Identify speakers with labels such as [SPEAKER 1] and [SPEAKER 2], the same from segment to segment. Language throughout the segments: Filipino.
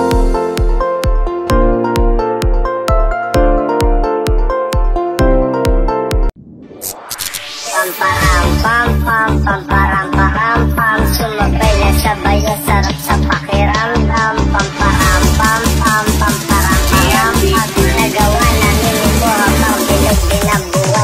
[SPEAKER 1] Sumabay na sabay na sarap sa pakiramdam. At nagawa namin ito habang bilog binabuan.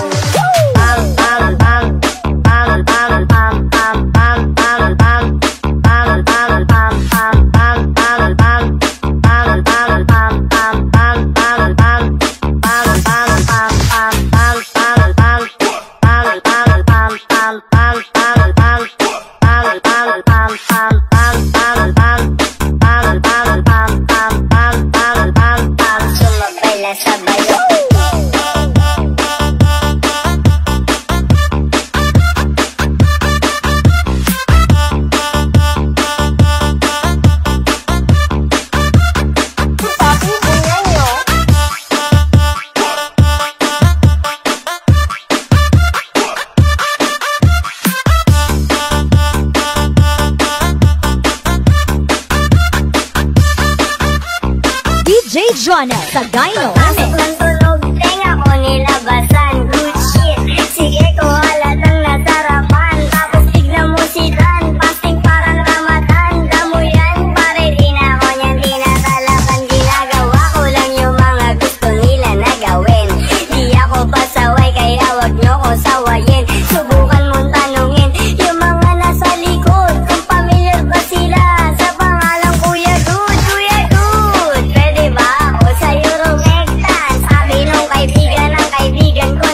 [SPEAKER 2] DJ Jonel Sagayno.
[SPEAKER 1] Pasok ng tulog, tenga ko nilabasan. Good shit, sige ko halatang nasarapan. Tapos tignan mo si Dan, pasting parang Ramadan. Damo yan, pare di na ako niyan tinatalakan. Ginagawa ko lang yung mga gusto nila na gawin. Di ako pasaway, kaya wag nyo ko sawayin. Subukan mong tanungin yung mga nasa likod kung pamilyar ba sila sa pangalang Kuya Good. Kuya Good, pwede ba ako sa'yo rumektan? Sabi nung kaibigan ng kaibigan ko,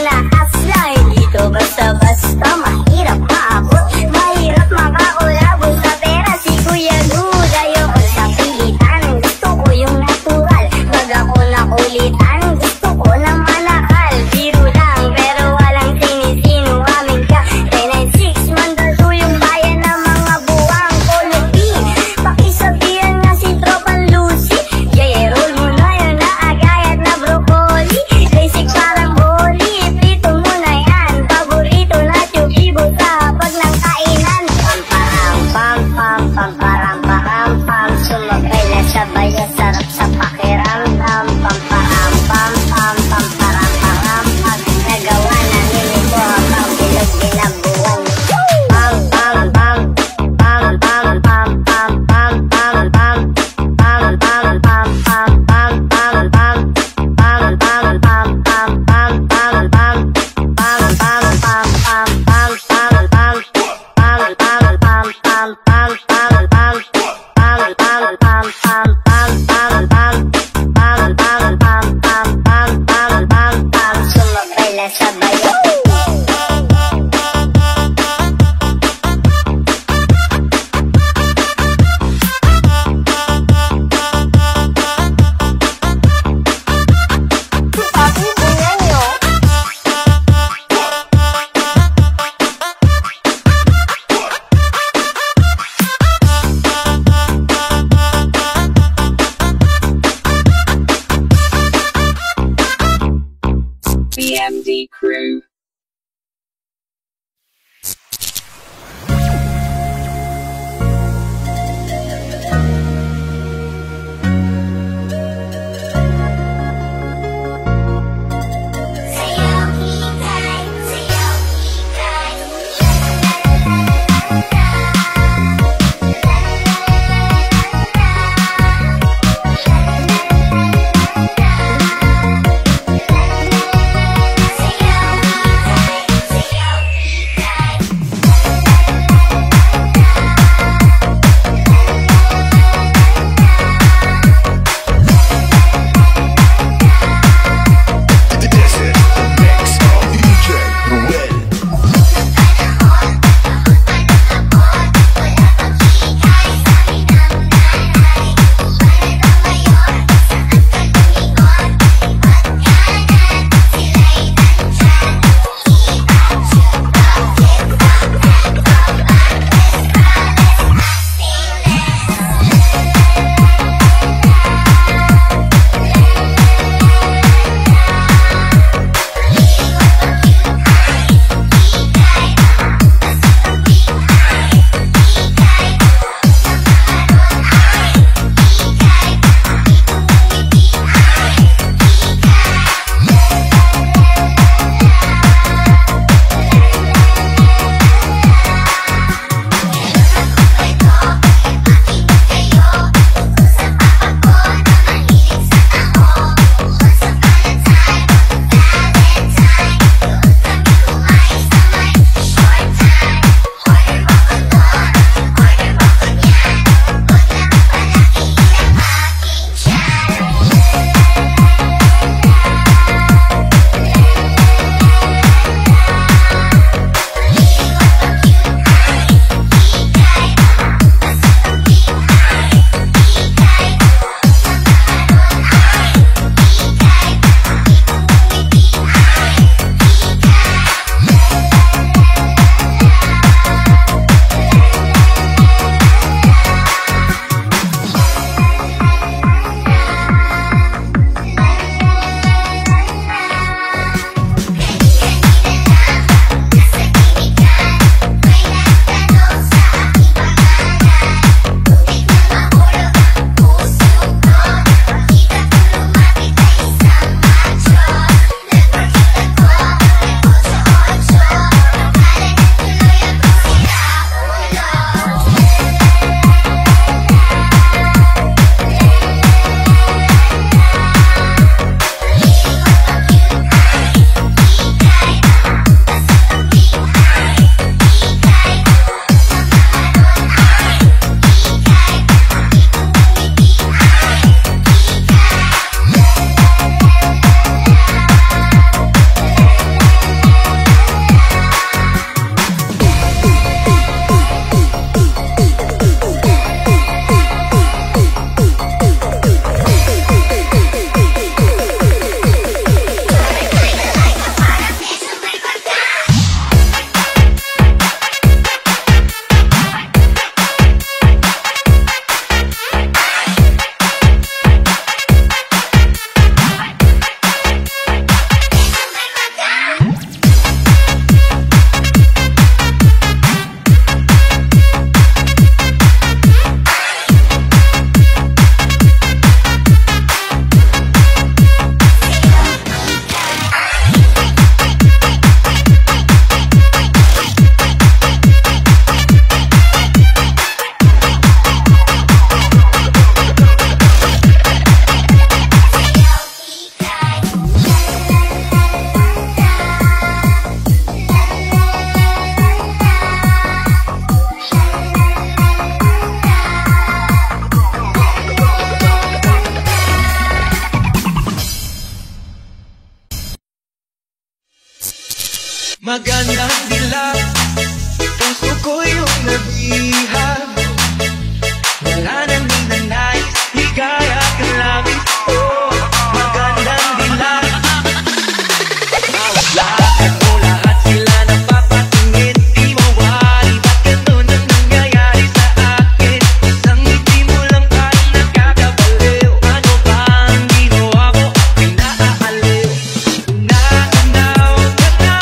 [SPEAKER 3] magandang dilag, puso ko yung nabihag. Wala nang ninanais, higaya ka langit. Oh, magandang dilag. Bawat lakad mo, lahat sila napapatingin. Di mawari, ba't ganun ang nangyayari sa akin? Isang ngiti mo lang parang nakakabaliw. Ano ba ang ginawa mo? Pinaaaliw. Nakanaw na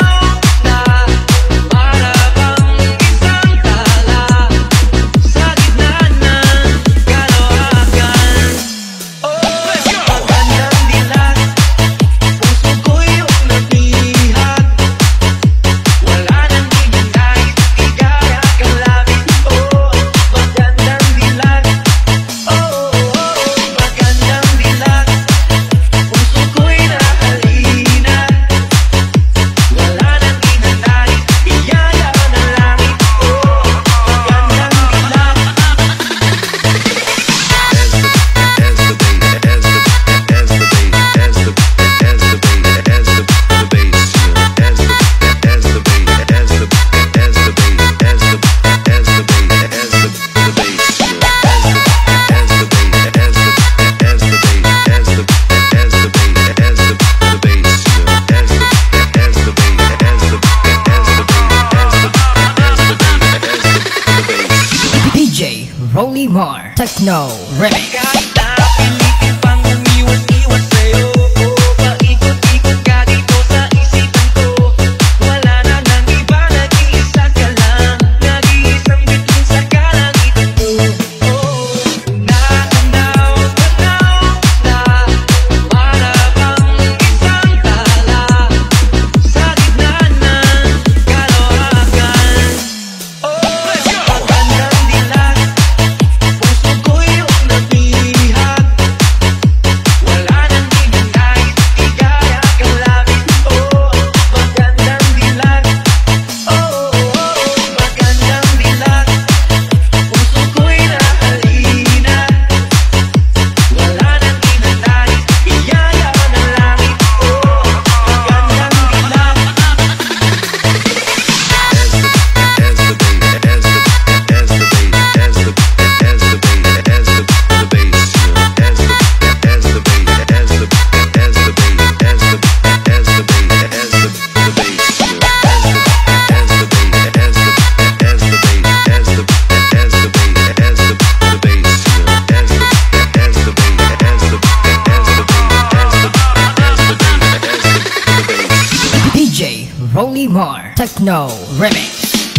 [SPEAKER 3] para bang isang tala sa gitna ng kalawakan. Oh, magandang dilag, puso ko yung nabihag. Wala nang ninanais, higaya ka langit. Oh, magandang dilag. Oh, magandang dilag, puso ko'y nahalina. Wala nang ninanais, higaya ng langit. Oh, magandang dilag.
[SPEAKER 4] DJ Rolly Mar Techno Remix.
[SPEAKER 3] Kahit na pilitin pang umiwas-iwas sa'yo, paikot-ikot ka dito sa isipan ko. Wala na nang iba, nag-iisa ka lang, nag-iisang bituin sa kalangitan ko. Nakanaw na para bang isang tala sa gitna ng kalawakan. Magandang dilag, puso ko yung nabihag. Wala nang ninanais, higaya ka langit. Oh, magandang dilag. Oh, magandang dilag, puso ko'y nahalina. Wala nang ninanais, higaya ng langit. Oh, magandang dilag.
[SPEAKER 4] DJ Rolly Mar Techno Remix.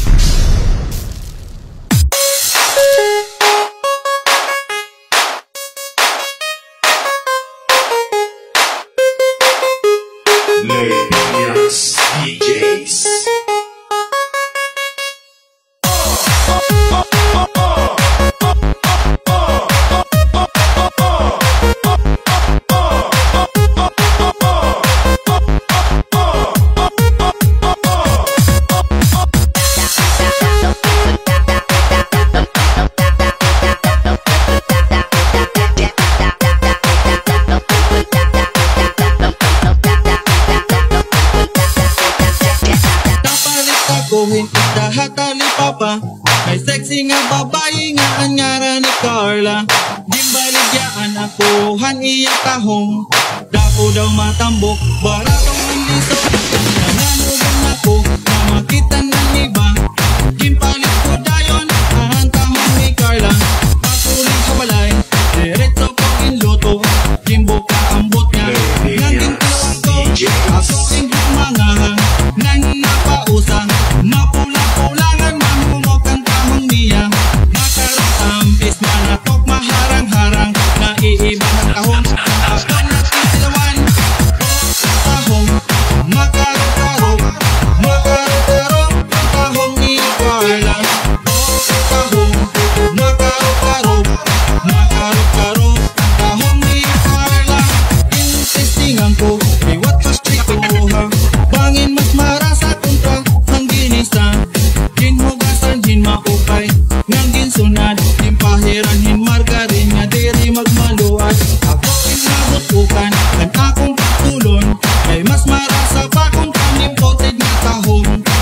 [SPEAKER 5] Levias DJs.
[SPEAKER 6] Kapalit ako hatali papa. May sexy nga babae nga ang ngara ni Carla. Dimbaligyan ako han iya tahong. Dako daw matambok, baratong manliso. Nanganugan ako na makita ng iba. Gimpalit ko dayon ang tahong ni Carla. Patuloy sa balay, diretso ko inluto. Jimbo ka ambot niya, nandito ako. Ako ang humangahang, nang napausang. Mapula-pulangan, mamumok ang tahong niya. Nakaratampis, manatok, maharang-harang. Naiiba ng tahong, ako natitilawan. Tahong, makaro-karo, makaro-karo. Ang tahong ni Carla. Tahong, makaro-karo, makaro-karo. Ang tahong ni Carla. Intestingan ko, iwat ka sikuha. Bangin mas marasa kontra ang ginisa. Ginhugasan, maupay ngang ginsunad. Himpahiran, margarin nga diri magmaluad. Ako inabutukan, ang akong patulon. Ay mas marasa pa kung kanimpoted na tahong.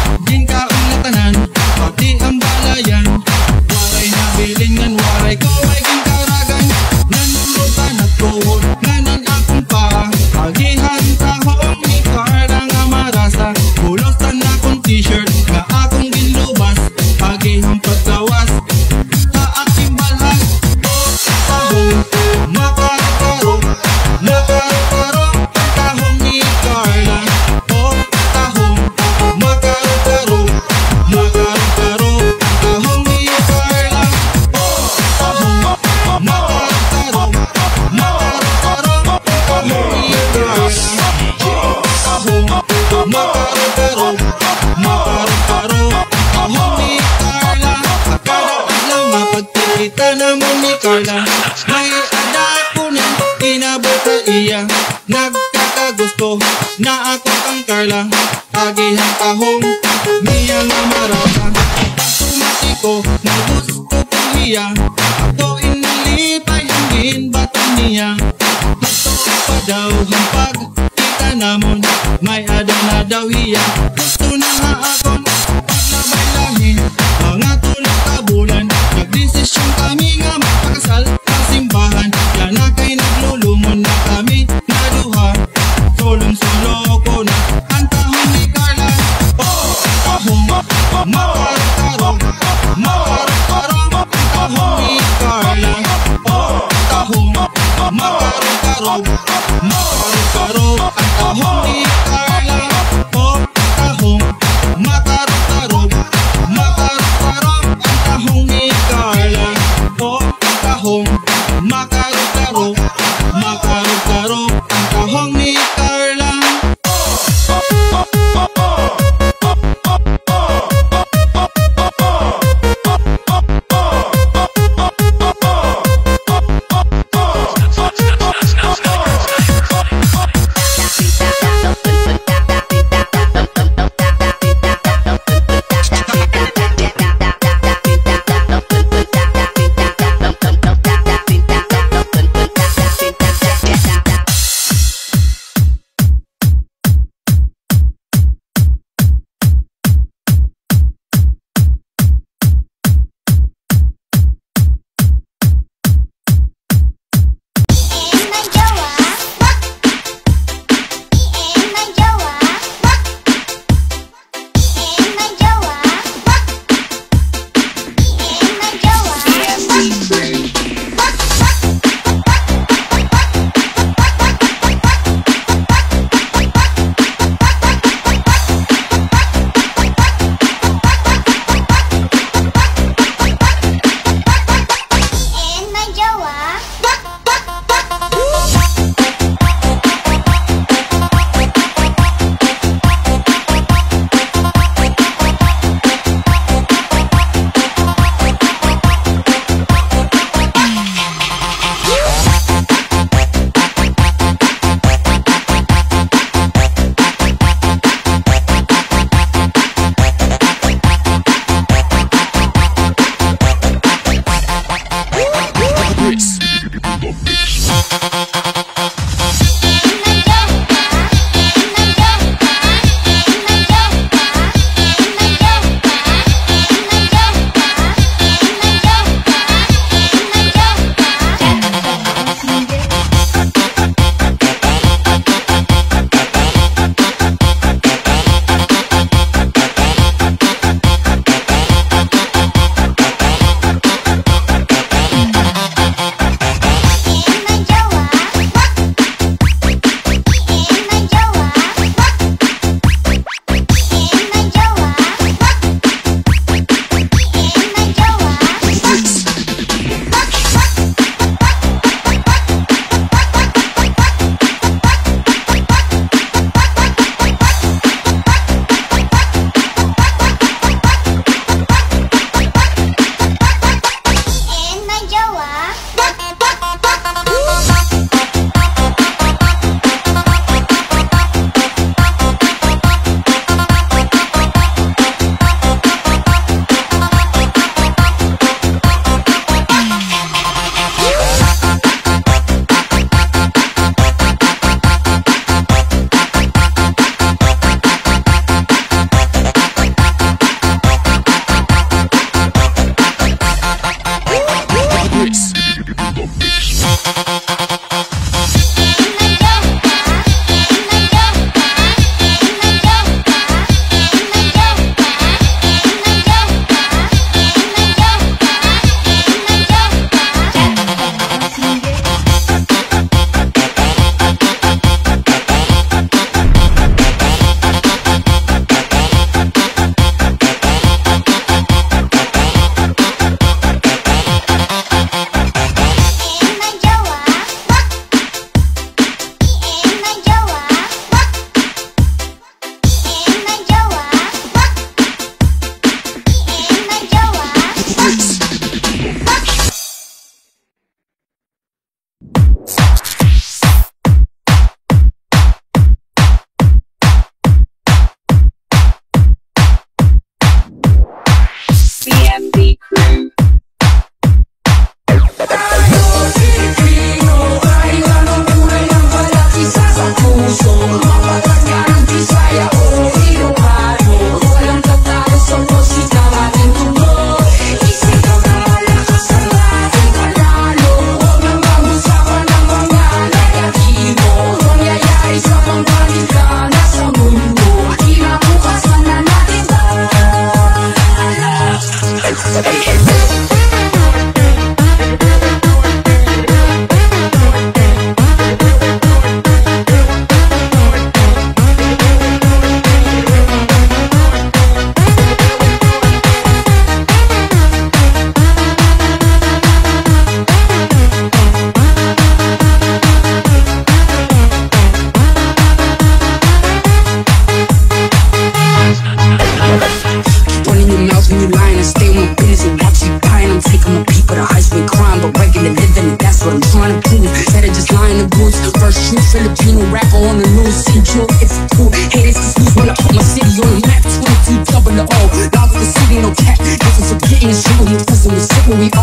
[SPEAKER 6] Kita naman ni Carla, may ada ko na inabot sa iya. Nagkakagusto na ako kang Carla, agihang tahong niya nga marata. Sumati ko na gusto kong hiya, ako inalipay ang ginbatan niya. Gusto pa daw ang pagkita namon, may ada na daw hiya. Gusto na nga akong paglabay lahi, mga tulog kabulan. Nagdesisyon kami nga magpakasal sa simbahan. Yan na kay naglulungon na kami na duha. Solong-solo ko na ang tahong ni Carla. Oh, tahong makarong-karong, makarong-karong ang tahong ni Carla. Oh, tahong makarong-karong, makarong-karong ang tahong ni Carla. Oh, tahong makarong-karong, makarong-karong ang tahong ni Carla. Oh, tahong makarong-karong, makarong-karong ang tahong ni Carla.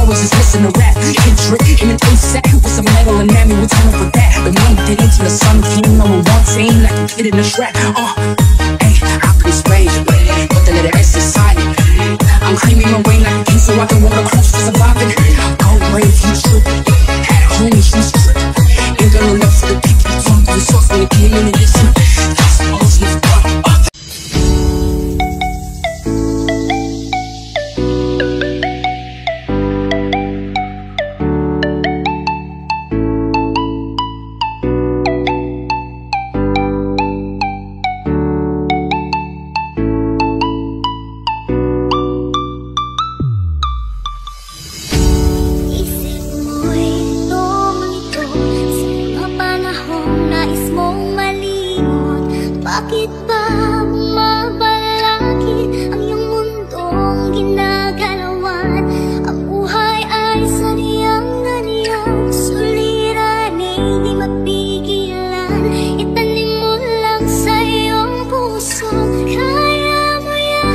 [SPEAKER 7] was just listening to rap. Kendrick in an ASAP with some metal and mammy would turn up with that. But now we did into the sun king number one team like a kid in the trap. Hey, I play spades, but the letter S is silent. I'm claiming my reign like a king so I can water close to surviving. Go brave, you trippin'. At home, you trippin'. Ain't got no love for the people who talk to the source when it came in and listen. That's all it's left up.
[SPEAKER 1] Bakit ba bumabalakid ang iyong mundong ginagalawan? Ang buhay ay sadyang-sadyang suliranin, di mapigilan. Itanim mo lang sa iyong puso, kaya mo yan.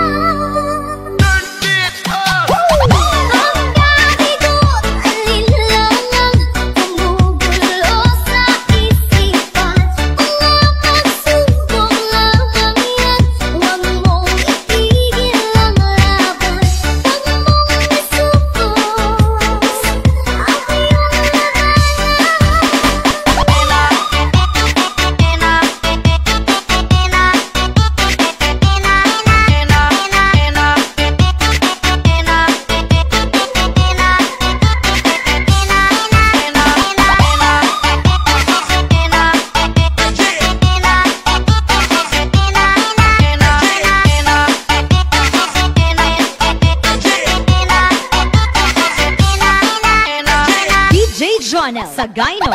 [SPEAKER 1] Ang kabigot, alinlangan, gumugulo sa isipan.
[SPEAKER 2] Jonel Sagayno.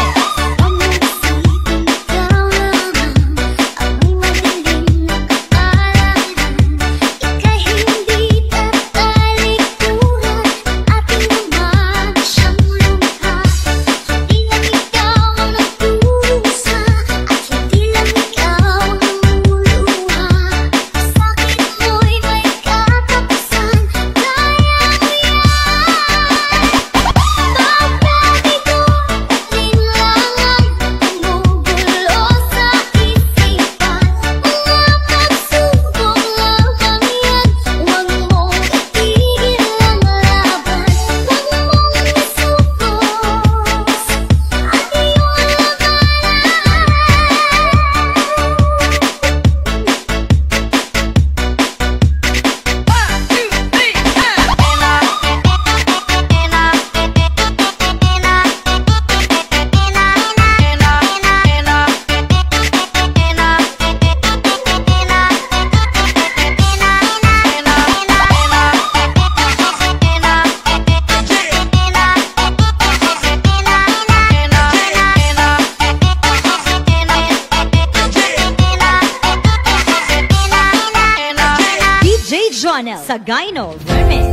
[SPEAKER 2] Jonel Sagayno Remix.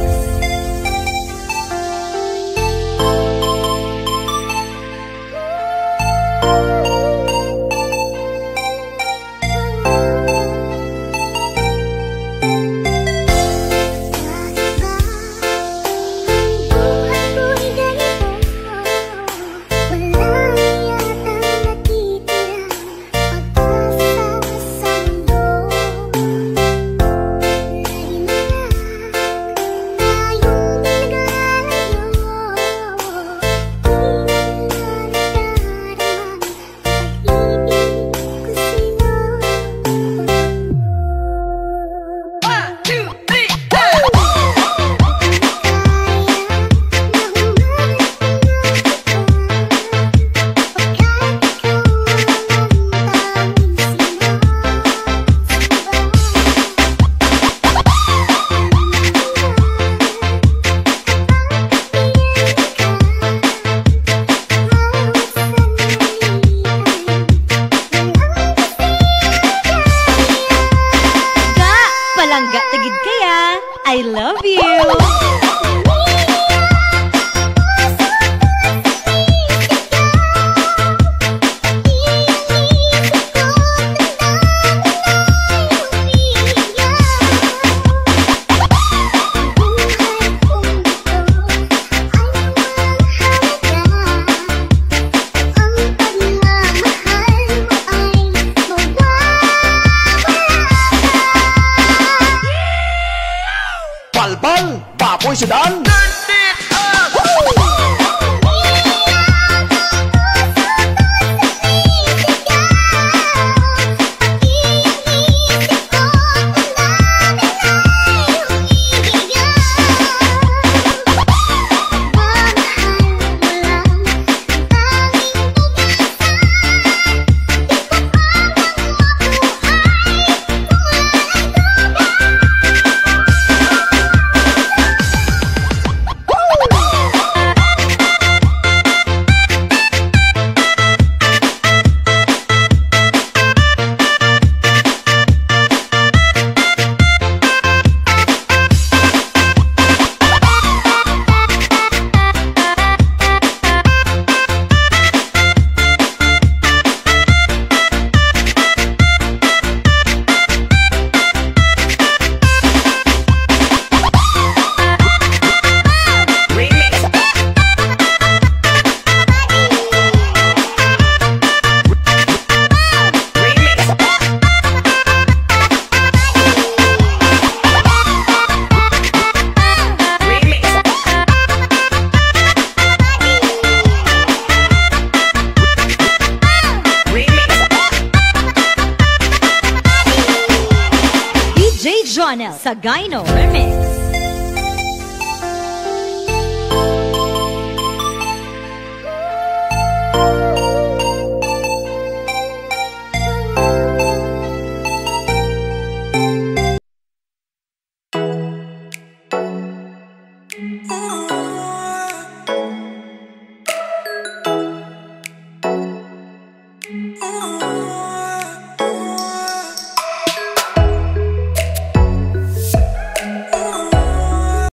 [SPEAKER 1] Ay
[SPEAKER 2] Jonel Sagayno Remix.